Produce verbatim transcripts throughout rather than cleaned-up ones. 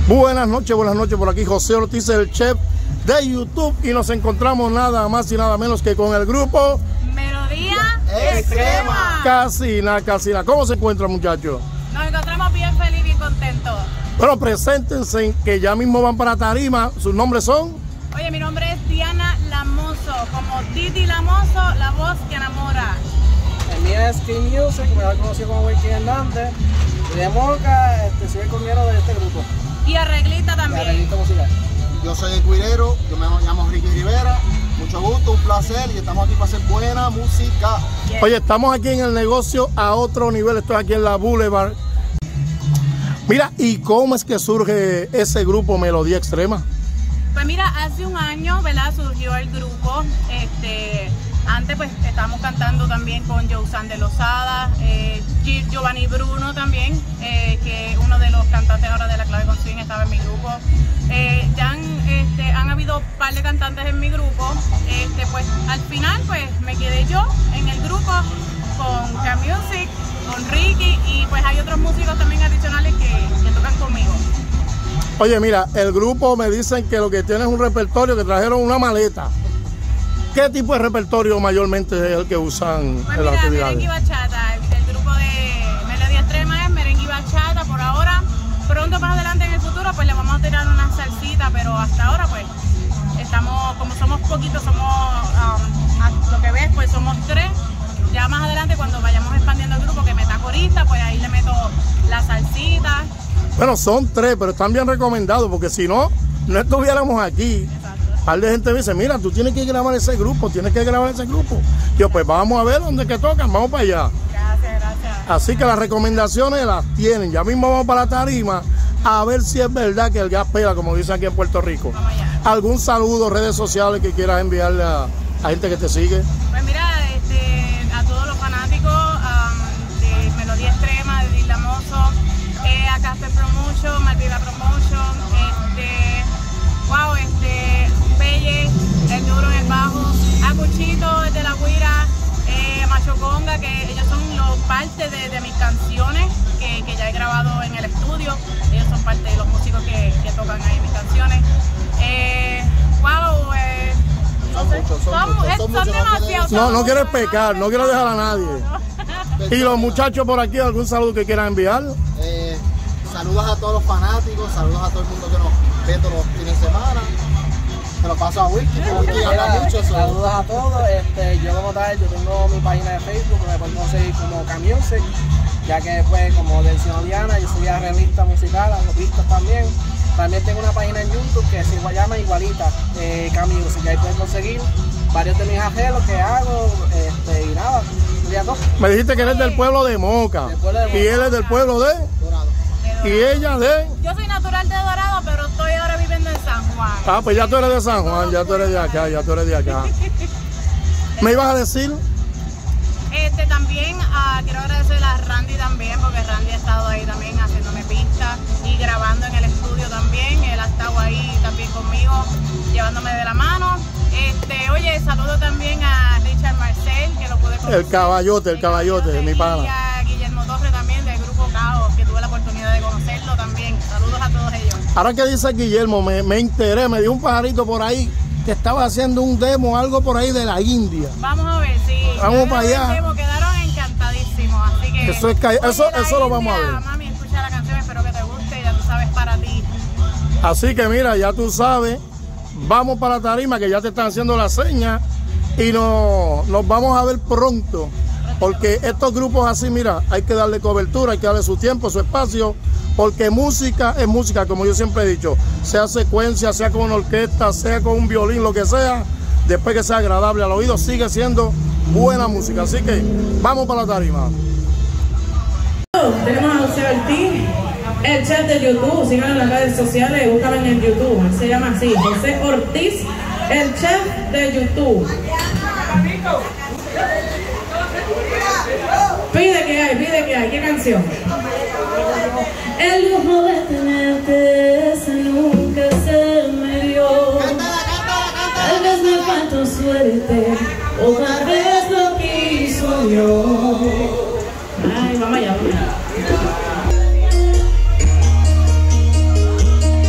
Buenas noches, buenas noches, por aquí José Ortiz, el chef de YouTube, y nos encontramos nada más y nada menos que con el grupo Melodía Extrema. Casi nada, casi nada. ¿Cómo se encuentran, muchachos? Nos encontramos bien felices y bien contentos. Bueno, preséntense, que ya mismo van para tarima. ¿Sus nombres son? Oye, mi nombre es Diana Lamoso, como Titi Lamoso, la voz que enamora. El mío es King Music, me lo conocido como Wilkie Hernández. Y de Moca, este, soy el comiero de este grupo. Y arreglista también. Y arreglista musical. Yo soy el cuirero, yo me llamo Ricky Rivera. Mucho gusto, un placer, y estamos aquí para hacer buena música. Yeah. Oye, estamos aquí en el negocio a otro nivel. Estoy aquí en la Boulevard. Mira, ¿y cómo es que surge ese grupo Melodía Extrema? Pues mira, hace un año, ¿verdad? Surgió el grupo. Este, antes pues estábamos cantando también con Jousan de Lozada, eh, Giovanni Bruno también, eh, que uno de los cantantes ahora de La Clave con Swing estaba en mi grupo. Eh, ya han, este, han habido un par de cantantes en mi grupo. Este, pues al final pues me quedé yo en el grupo con Cam Music, con Ricky, y pues hay otros músicos también adicionales que, que tocan conmigo. Oye, mira, el grupo me dicen que lo que tiene es un repertorio, que trajeron una maleta. ¿Qué tipo de repertorio mayormente es el que usan pues en las mira, actividades? merengue y bachata. El, el grupo de Melodía Extrema es merengue y bachata por ahora. Pronto más adelante en el futuro pues le vamos a tirar una salsita, pero hasta ahora pues estamos, como somos poquitos, somos, um, a lo que ves pues somos tres. Ya más adelante cuando vayamos expandiendo el grupo, que meta corista, pues ahí le meto la salsita. Bueno, son tres, pero están bien recomendados, porque si no, no estuviéramos aquí. Exacto. Un par de gente me dice, mira, tú tienes que grabar ese grupo, tienes que grabar ese grupo. Yo, pues vamos a ver dónde que tocan, vamos para allá. Gracias, gracias. Así que las recomendaciones las tienen. Ya mismo vamos para la tarima a ver si es verdad que el gas pela, como dicen aquí en Puerto Rico. Vamos allá. ¿Algún saludo, redes sociales que quieras enviarle a, a gente que te sigue? Pues mira, este, a todos los fanáticos um, de Melodía Extrema, de Dil Lamoso, eh, a Casper Promotion, Malviva Promotion, este, wow, este, Pelle, el duro en el bajo, a Cuchito, el de la Guira, eh, Macho Conga, que ellos son los parte de, de mis canciones que, que ya he grabado en el estudio. Ellos son parte de los músicos que, que tocan ahí mis canciones. Eh, wow, eh, no Son sé, muchos, son son, muchos, es- son son muchos, no demasiados. No, son no quieres muchos, pecar, no quiero dejar a nadie. Y los muchachos por aquí, ¿algún saludo que quieran enviar? Eh, saludos a todos los fanáticos, saludos a todo el mundo que nos ve todos los fines de semana. Se lo paso a Wilkie, que Wilkie habla mucho. so- Saludos a todos. Este, yo como tal, yo tengo mi página de Facebook, me pueden conseguir como Cam Music, ya que pues como mencionó Diana, yo soy arreglista musical, hago pistas también. También tengo una página en YouTube que se llama igualita, eh, Cam Music, ahí pueden conseguir varios de mis arreglos que hago, este, y nada, ya todo. Me dijiste que eres del pueblo de Moca. Del pueblo de Moca. Y él es del pueblo de... Dorado. Y ella de... Yo soy natural de Dorado, pero estoy ahora viviendo en San Juan. Ah, pues ya tú eres de San Juan, ya tú eres de acá, ya tú eres de acá. ¿Me ibas a decir? Este, también ah, quiero agradecer a Randy también, porque Randy ha estado ahí también haciéndome pistas y grabando en el estudio también. Él ha estado ahí también conmigo, llevándome de la mano. Este, oye, saludo también a Richard Marcel, que lo pude conocer. El caballote, el caballote, mi pana. Y a Guillermo Torre también, del grupo Caos, que tuve la oportunidad de conocerlo también. Saludos a todos ellos. Ahora que dice Guillermo, me, me enteré, me dio un pajarito por ahí que estaba haciendo un demo, algo por ahí de la India. Vamos a ver, sí. Vamos Ya para lo allá. vimos, quedaron encantadísimos, así que... Eso es ca- oye, eso- la eso lo vamos a India, ver. Mami, escucha la canción, espero que te guste, ya tú sabes, para ti. Así que mira, ya tú sabes, vamos para la tarima, que ya te están haciendo la seña, y no, nos vamos a ver pronto, porque estos grupos así, mira, hay que darle cobertura, hay que darle su tiempo, su espacio, porque música es música, como yo siempre he dicho, sea secuencia, sea con una orquesta, sea con un violín, lo que sea, después que sea agradable al oído, sigue siendo buena música. Así que vamos para la tarima. Tenemos a José Ortiz, el chef de YouTube. Síganlo en las redes sociales, búscalo en el YouTube. Él se llama así, José Ortiz, el chef de YouTube. Pide que hay, pide que hay. ¿Qué canción? El lujo de tenerte, ese nunca se me dio. Tal vez me faltó suerte, o tal vez lo quiso Dios. Ay, vamos allá, vamos allá.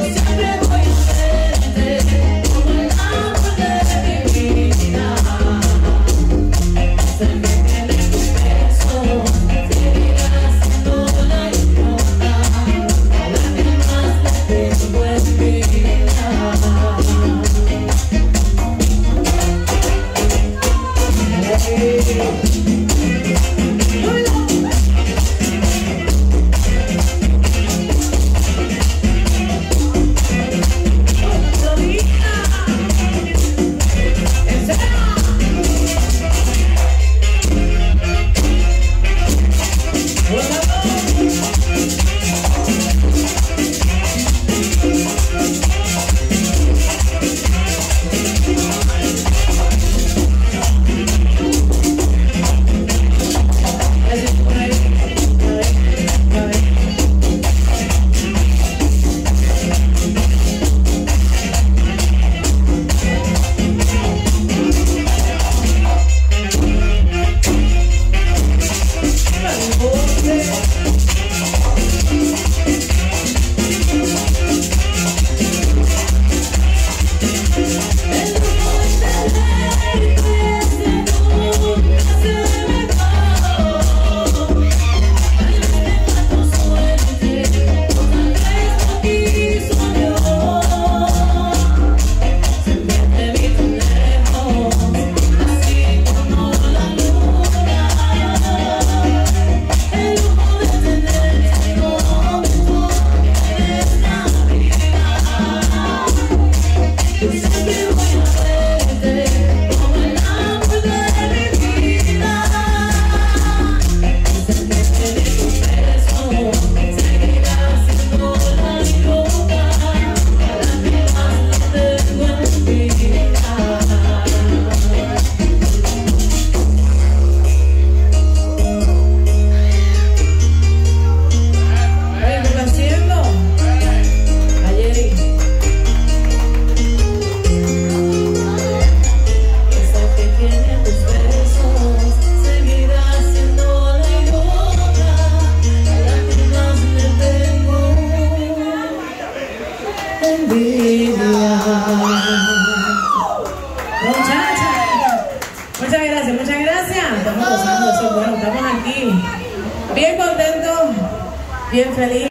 Bien contento, bien feliz.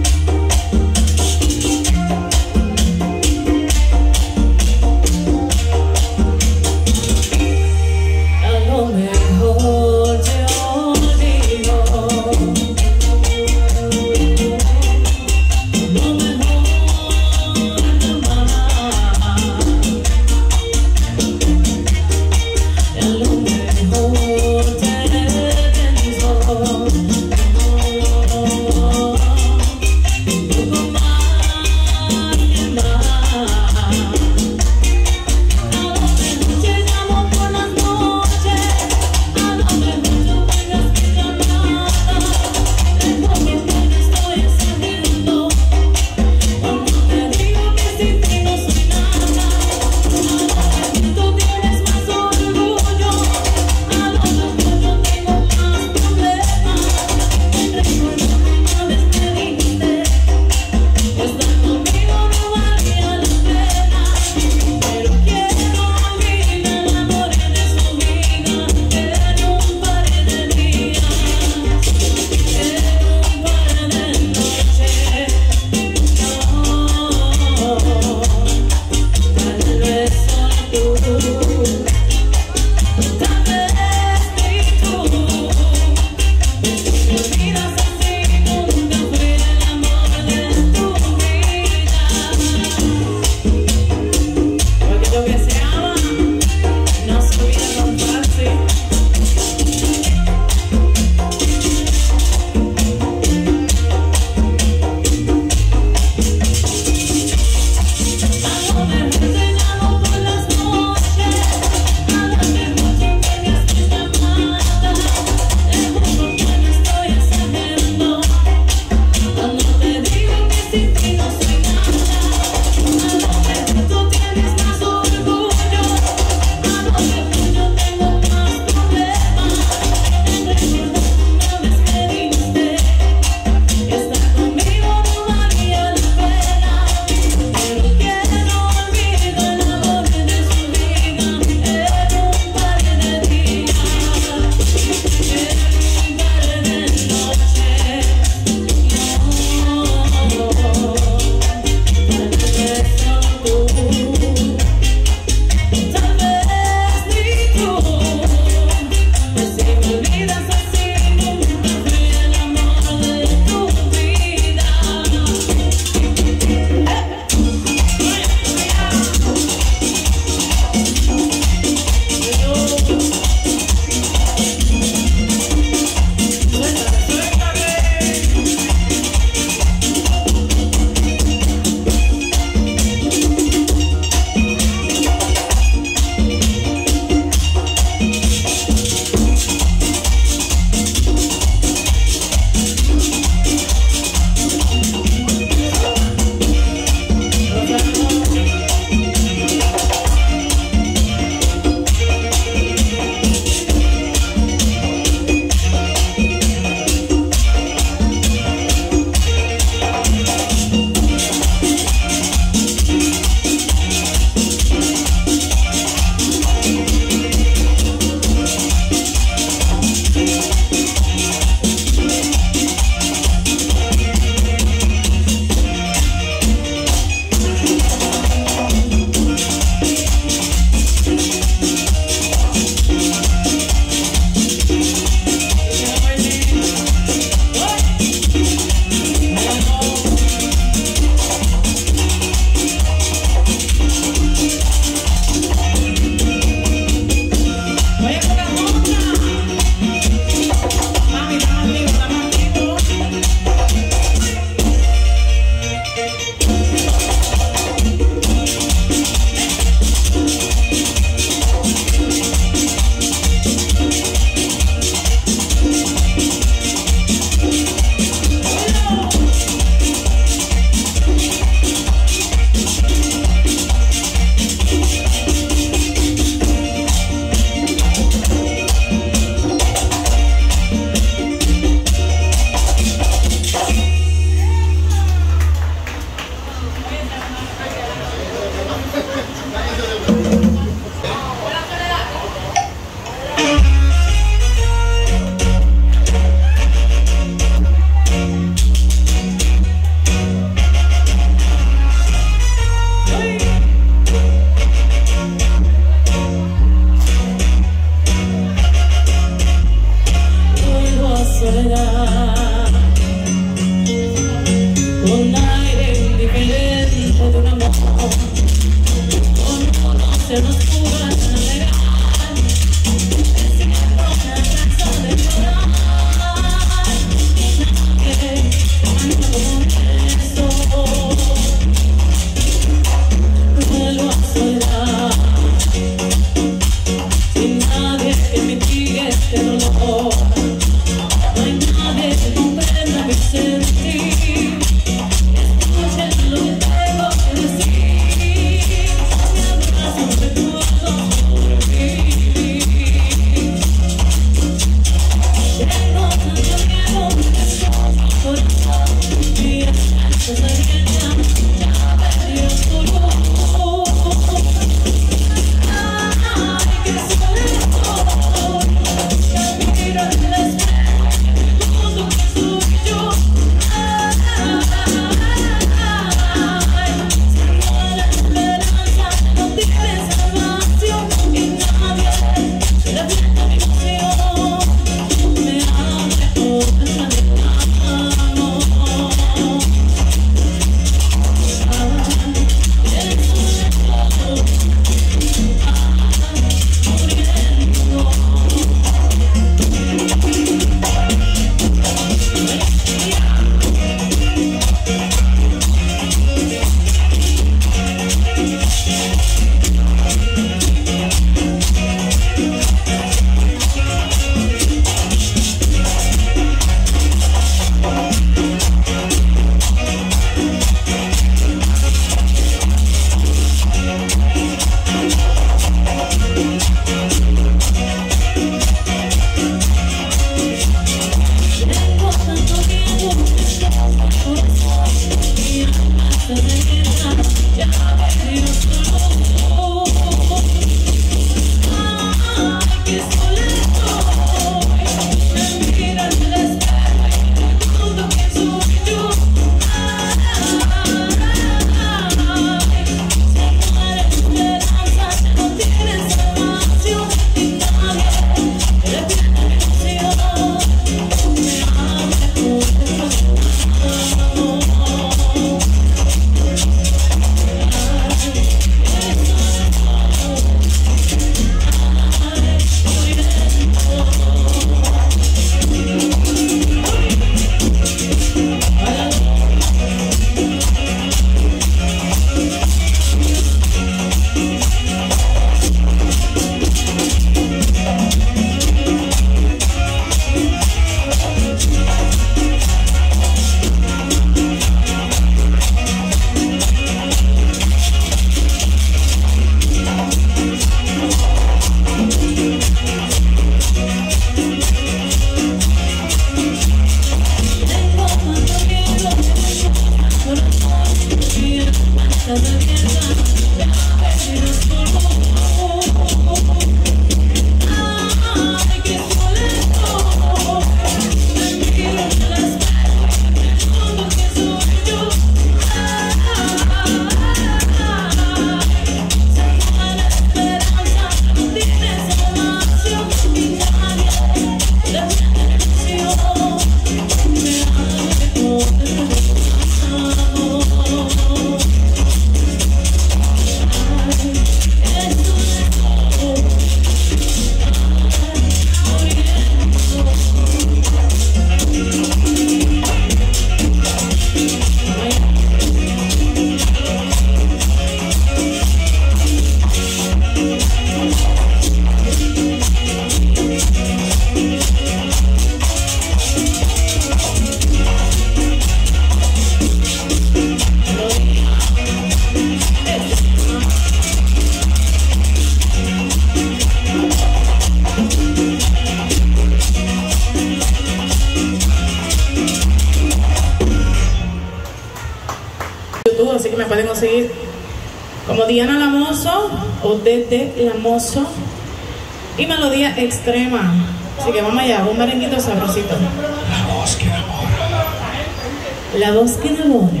pueden conseguir como Diana Lamoso o Dede Lamoso y Melodía Extrema. Así que vamos allá, un merenguito sabrosito. La voz que enamora. La voz que enamora.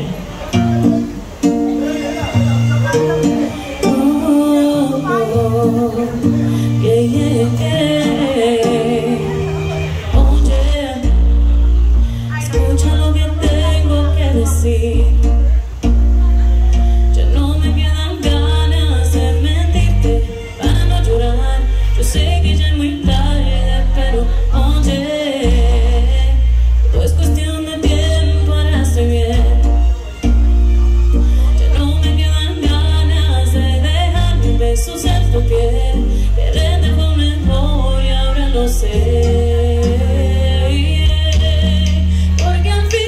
Oh, oh, yeah, yeah, yeah. Oye, escucha lo que tengo que decir. Ya no me quedan ganas de mentirte para no llorar. Yo sé que ya es muy tarde, pero oye, todo es cuestión de tiempo para estar bien. Ya no me quedan ganas de dejar mis besos en tu piel. Quererte fue un error y ahora lo sé. Porque al fin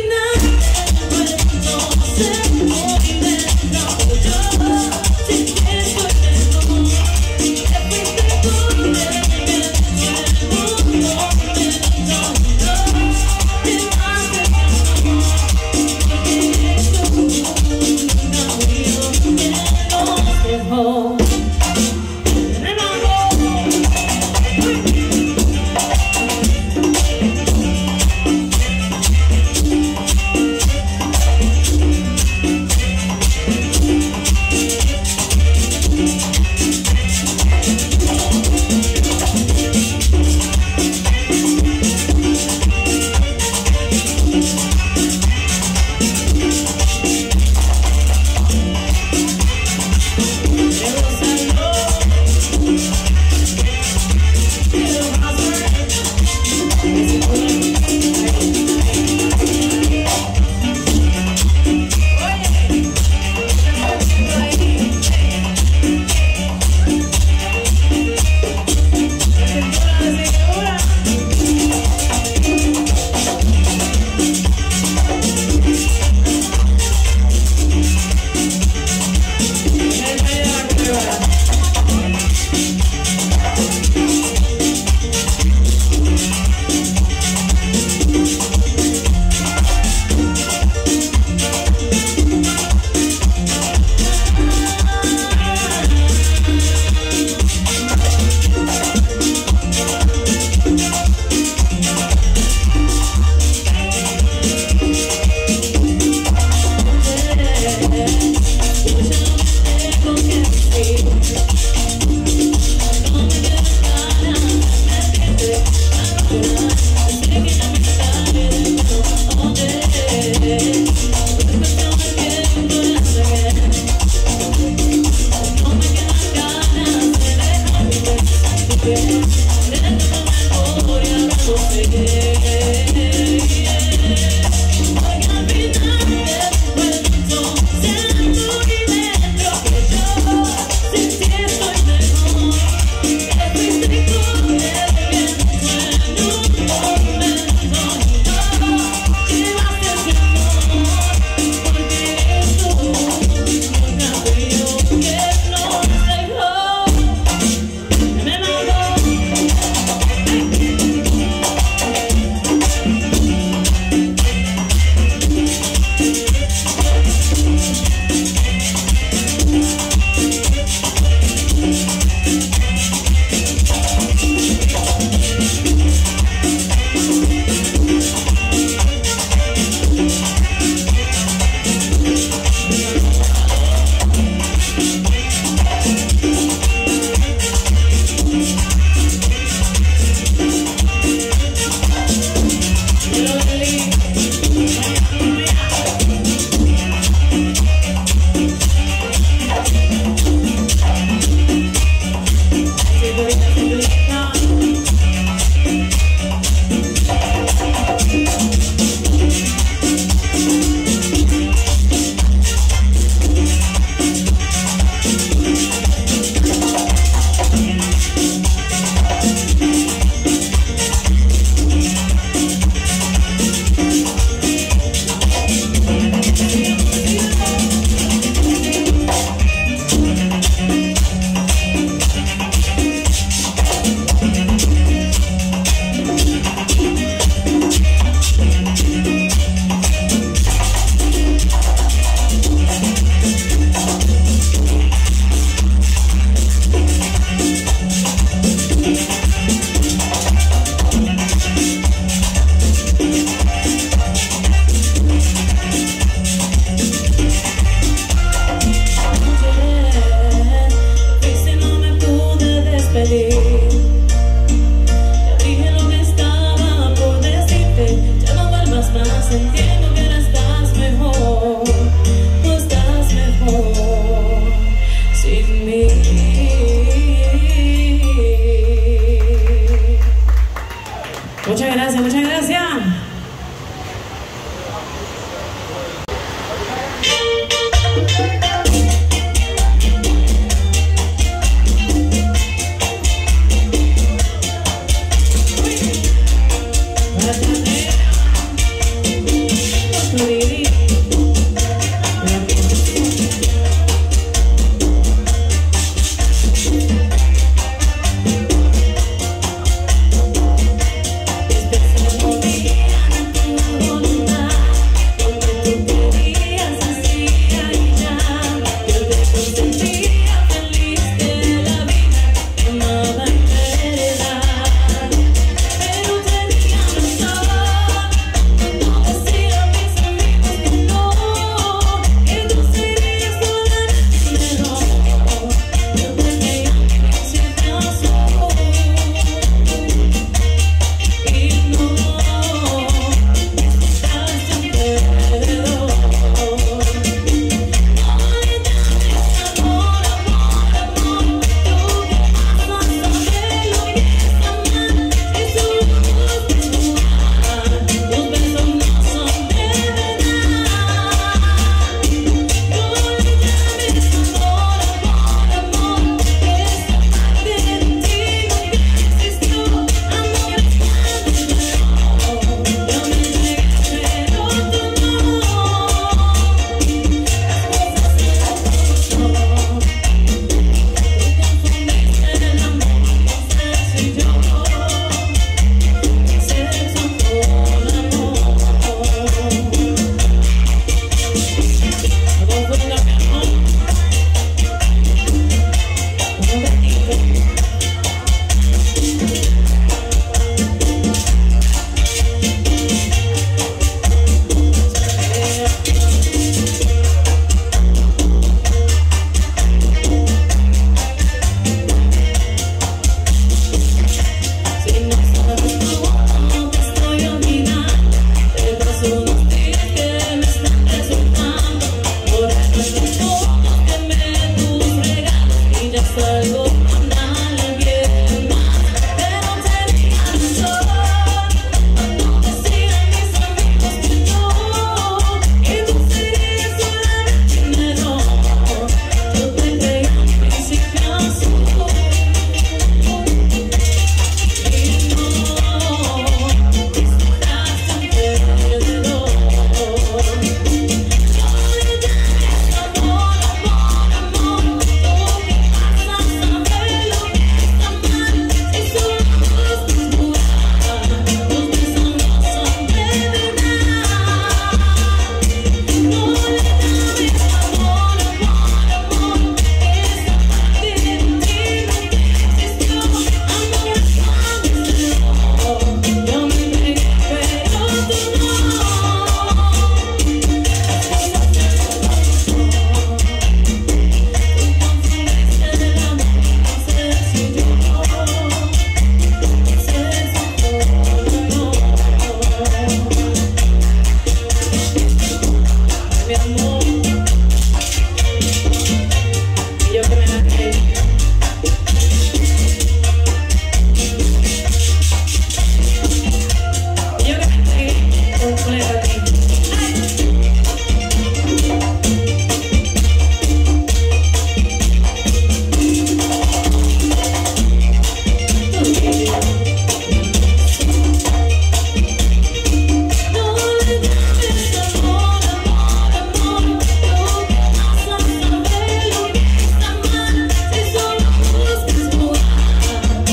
Ponle para ti.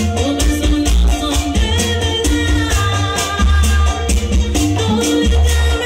No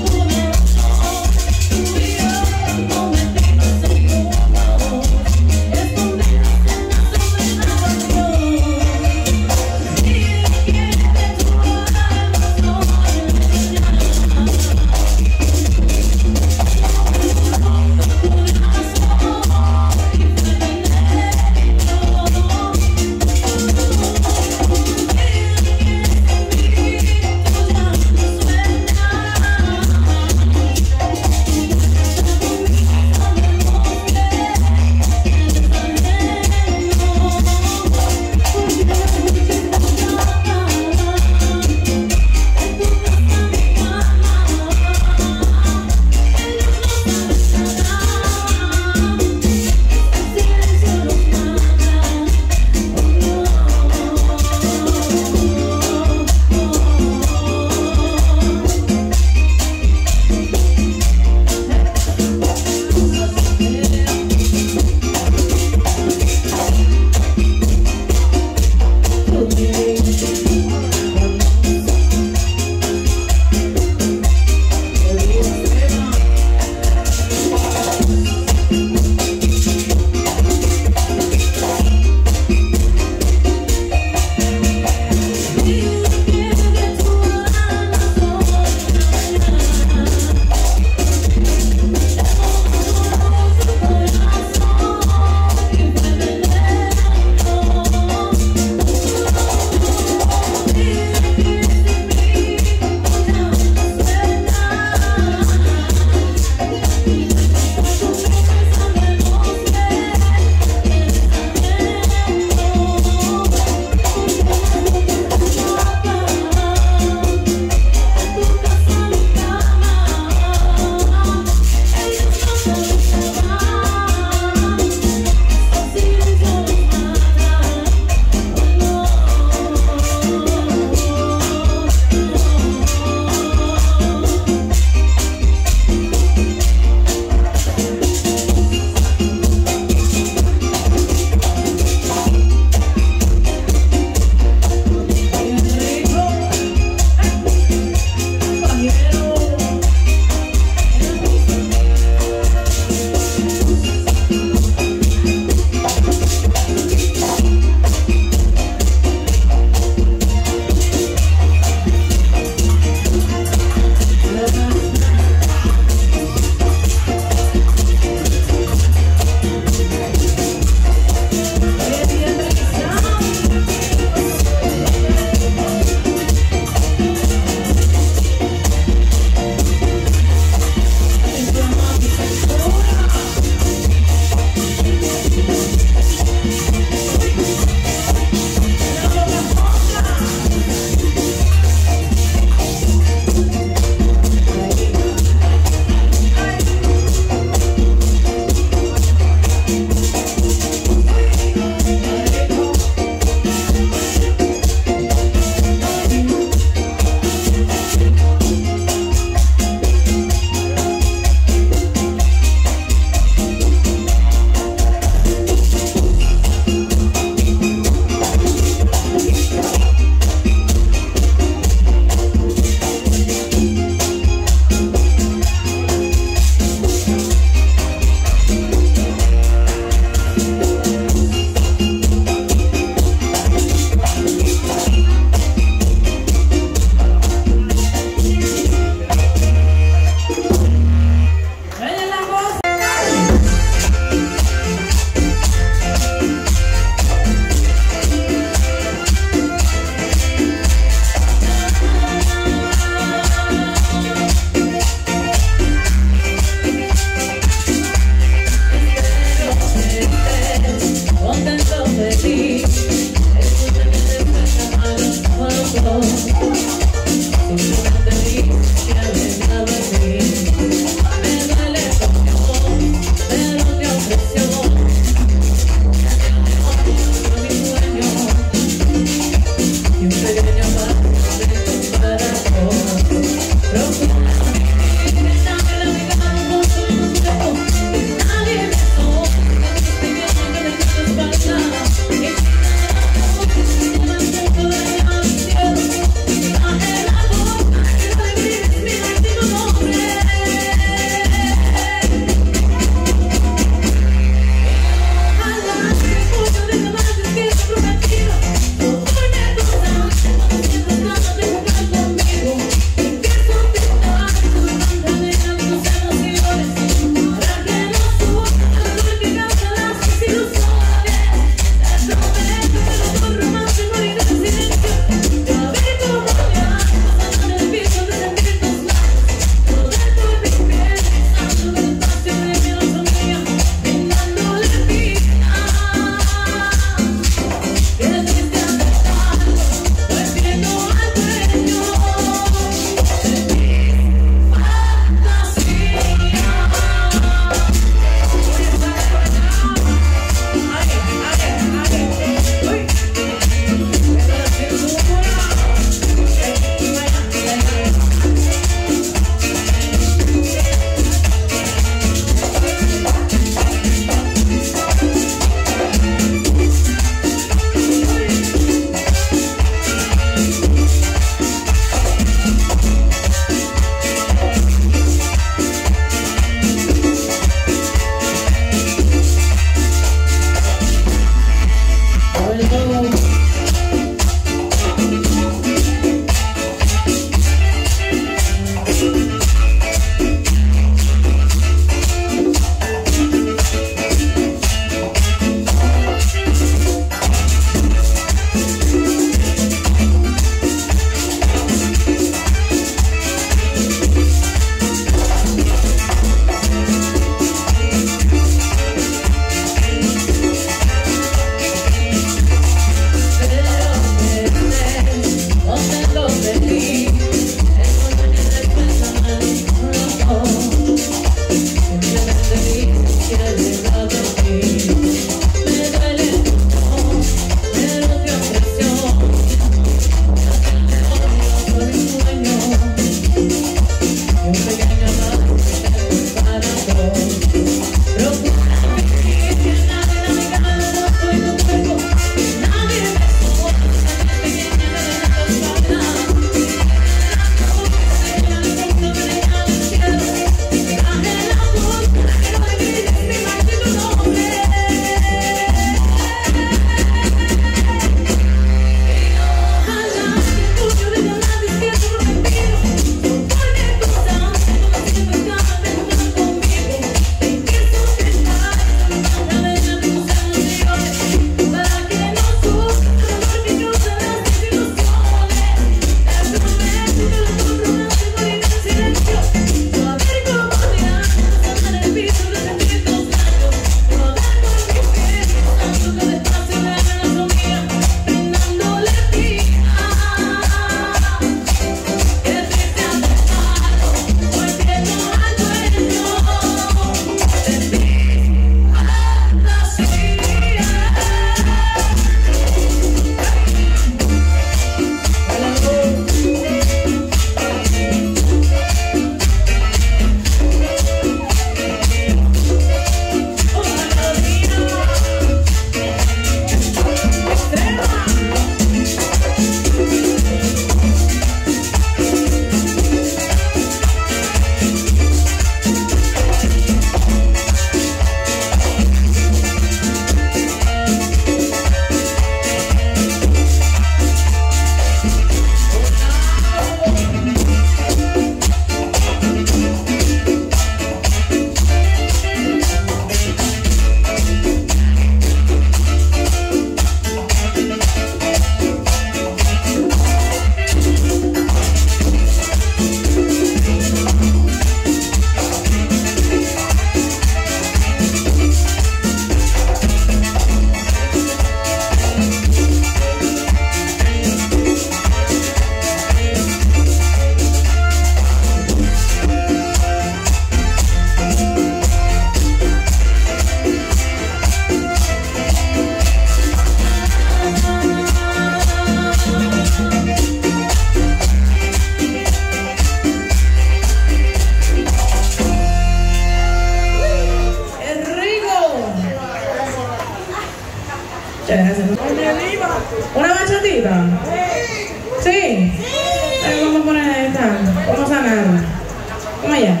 ¿Una bachatita? ¿Sí? Eh, vamos a poner esta. Vamos a sanarla. Vamos allá.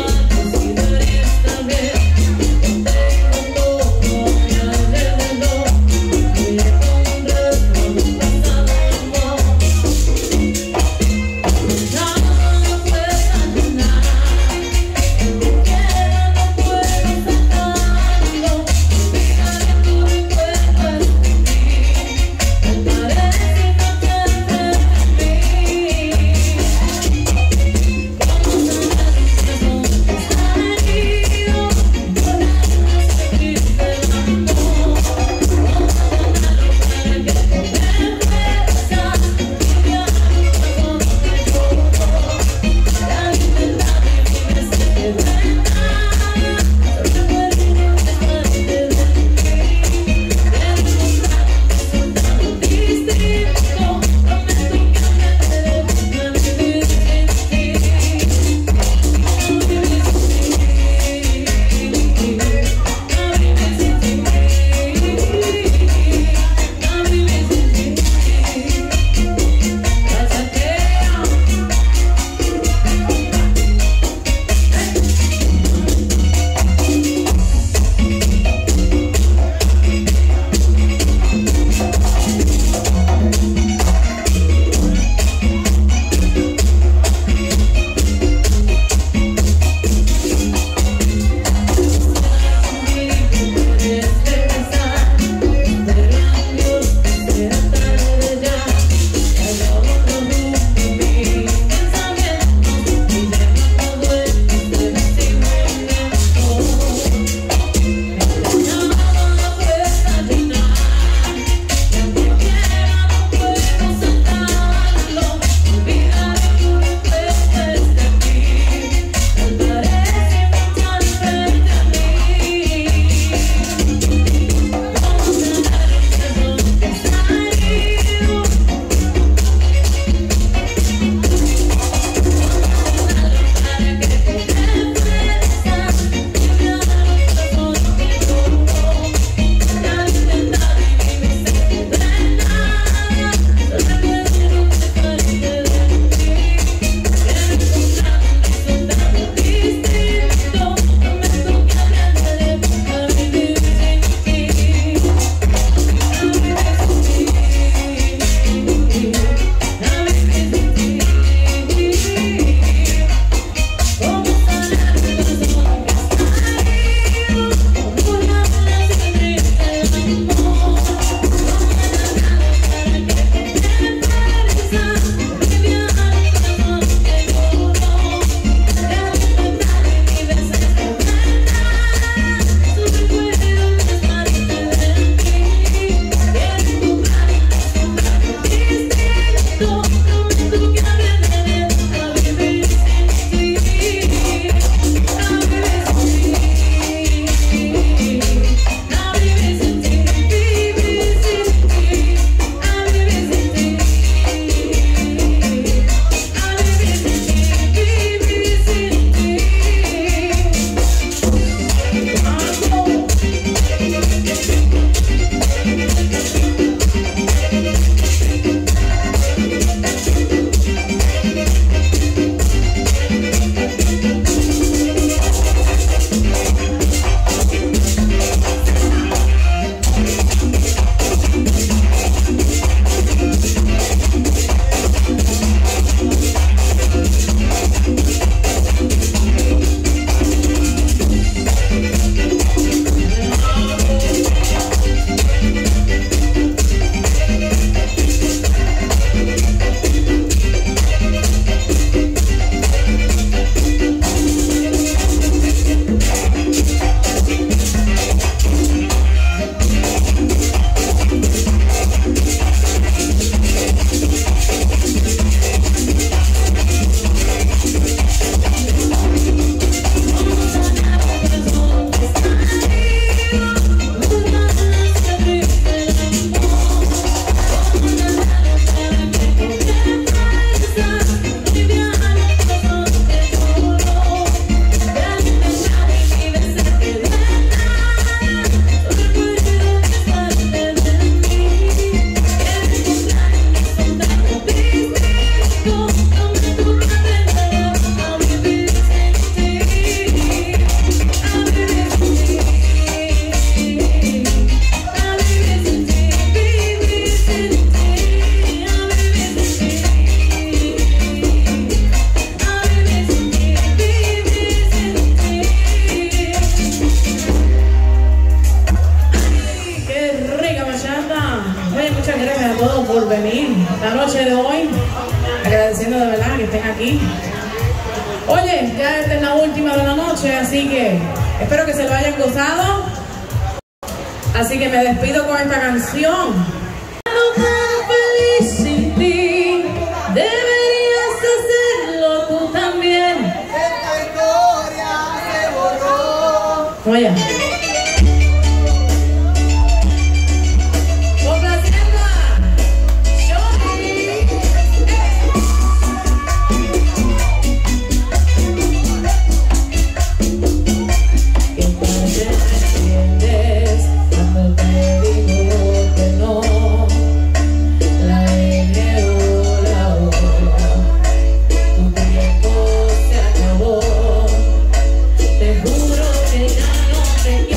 Tengo todo a mi alrededor. ahí. Oye, ya esta es la última de la noche, así que espero que se lo hayan gozado. Así que me despido con esta canción. No tan feliz sin ti, deberías hacerlo tú también. Esta historia se borró. Vaya. Te juro que ya no te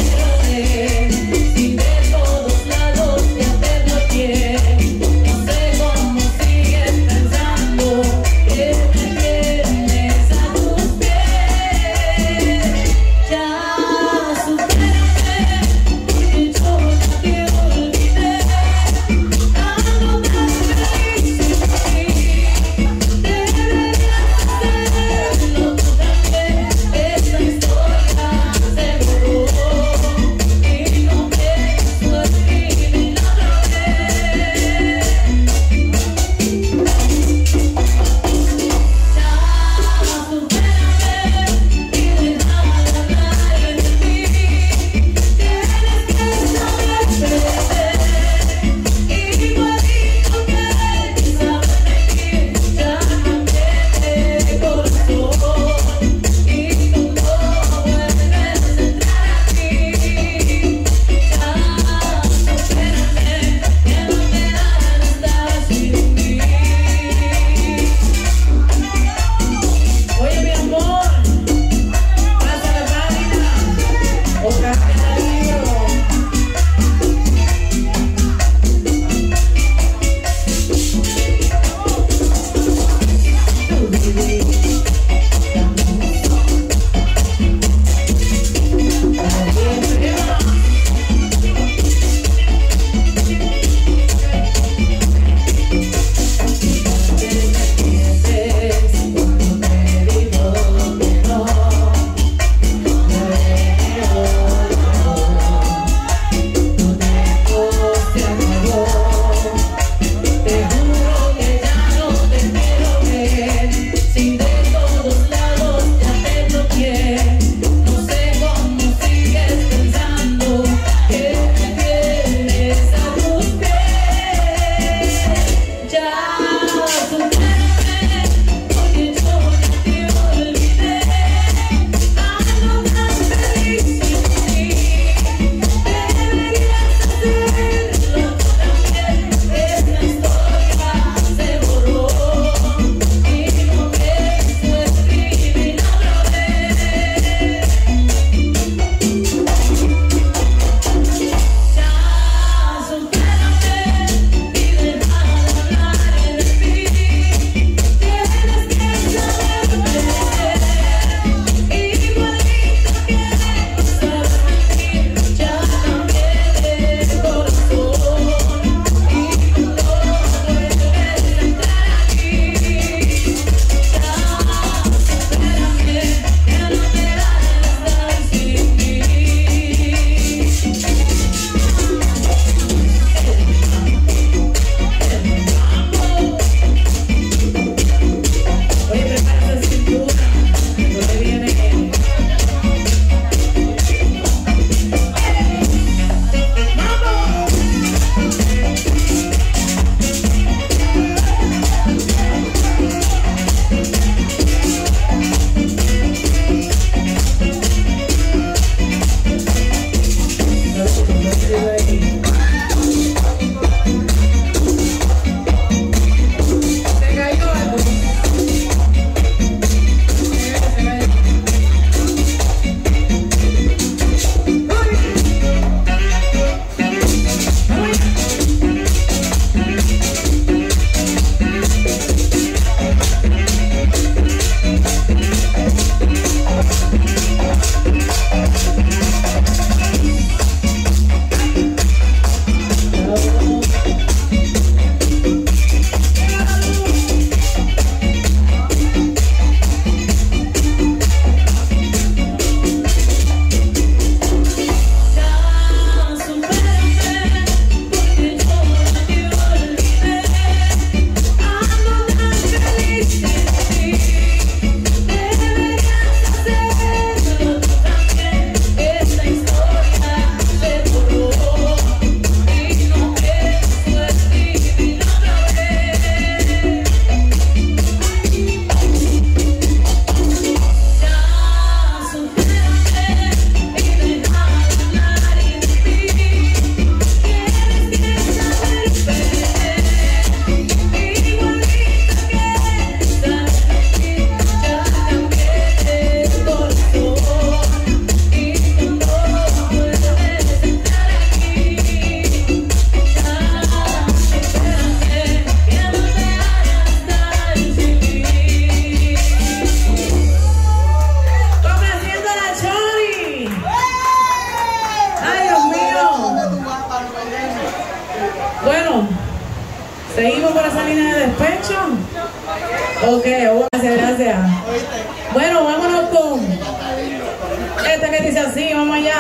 ¿Seguimos por esa línea de despecho? Ok, gracias, gracias. Bueno, vámonos con esta que dice así, vamos allá.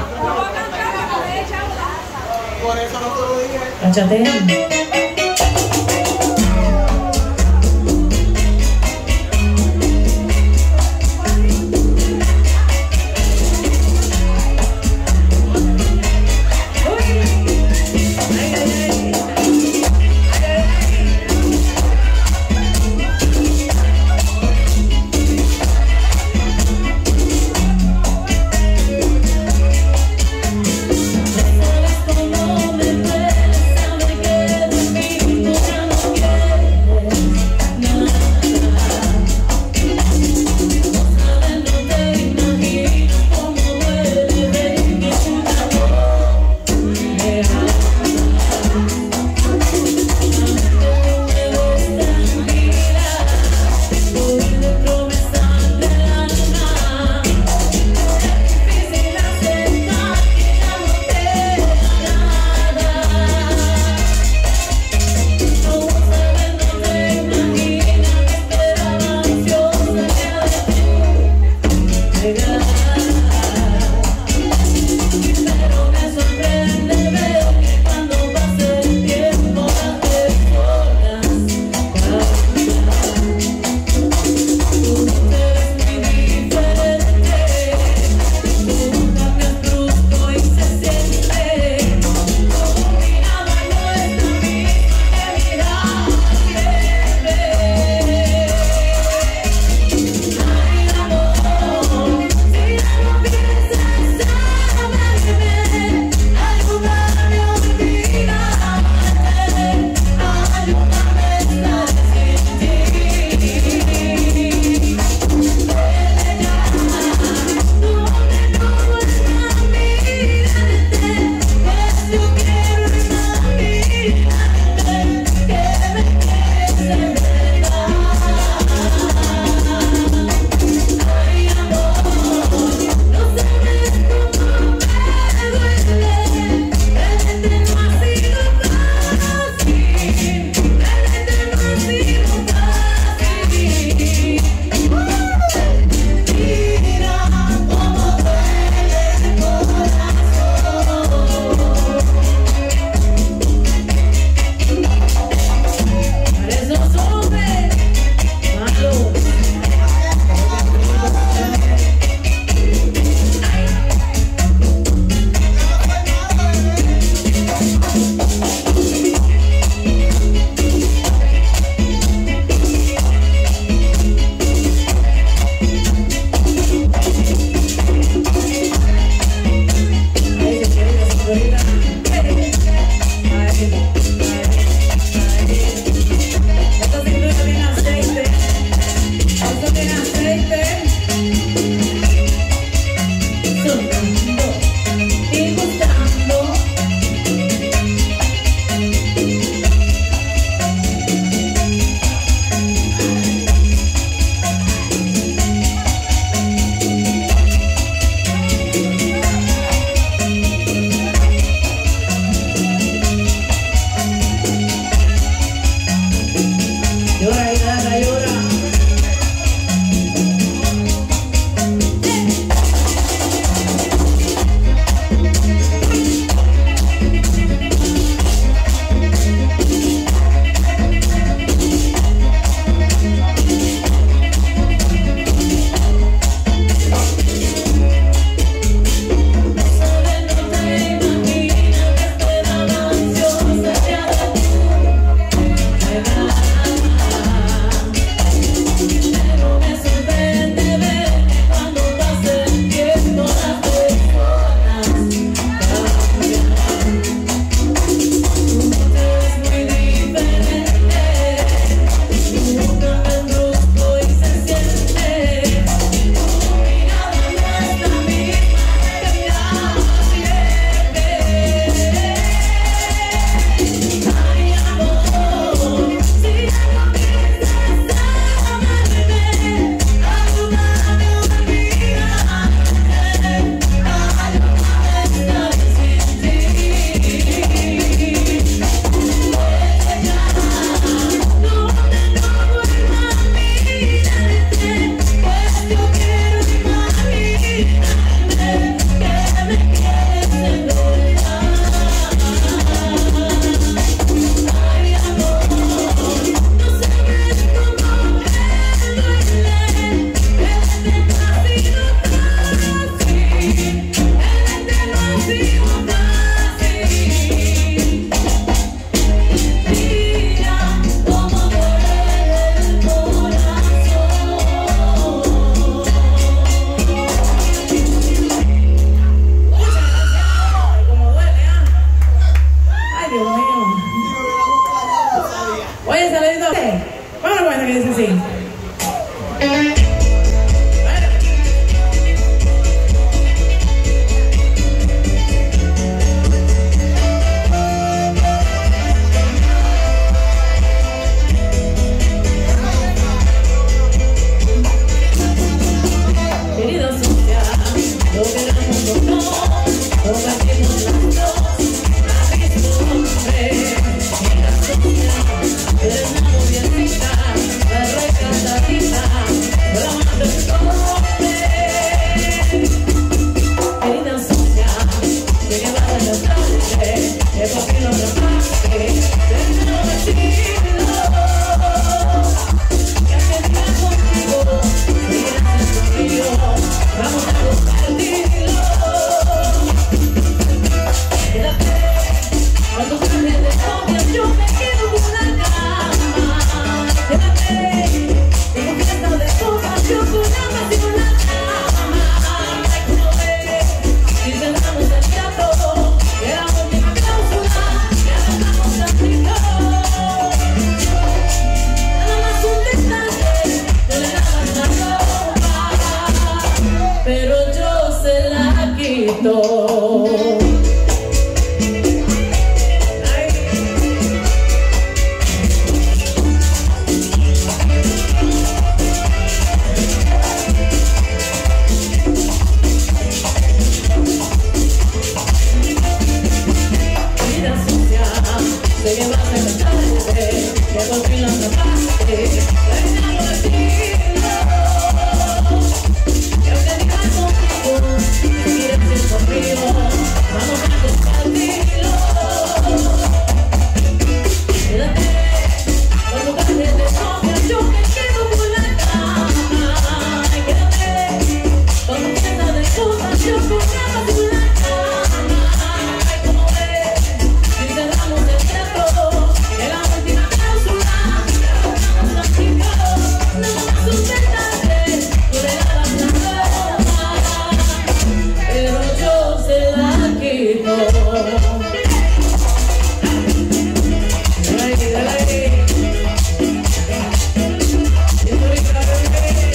Por eso no te lo dije. Cáchate. Como me duele saber que sé que vas a casarte, que por fin lo atrapaste, pero no decirlo. Que aquel día contigo, seguirás conmigo, vamos a compartirlo. Quédate, cuando cambies de novia, yo me quedo con la cama. Quédate, tengo fiesta de copas, yo con ambas y con la cama. Ay, como ves, si cerramos el trato, que la última cláusula, que arrancamos tantito. Nada más un detalle, te le lavas la ropa, pero yo se la quito. Sé que vas a casarte, que por fin lo atrapaste, pero no decirlo. Que aunque digas conmigo, seguirás siendo conmigo, vamos a compartirlo. Quédate, cuando cambies de novia, yo me quedo con la cama. Quédate, cuando fiesta de cosas, yo con ambas y con la cama. Ay, como ves, si cerramos el trato, que la última cláusula, vamos a aplicar. Nada más un detalle, tú le lavas la ropa, pero yo se la quito. Dale ahí, dale ahí. Señorita, bebé.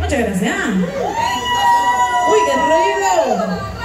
muchas gracias. Uy, qué rico.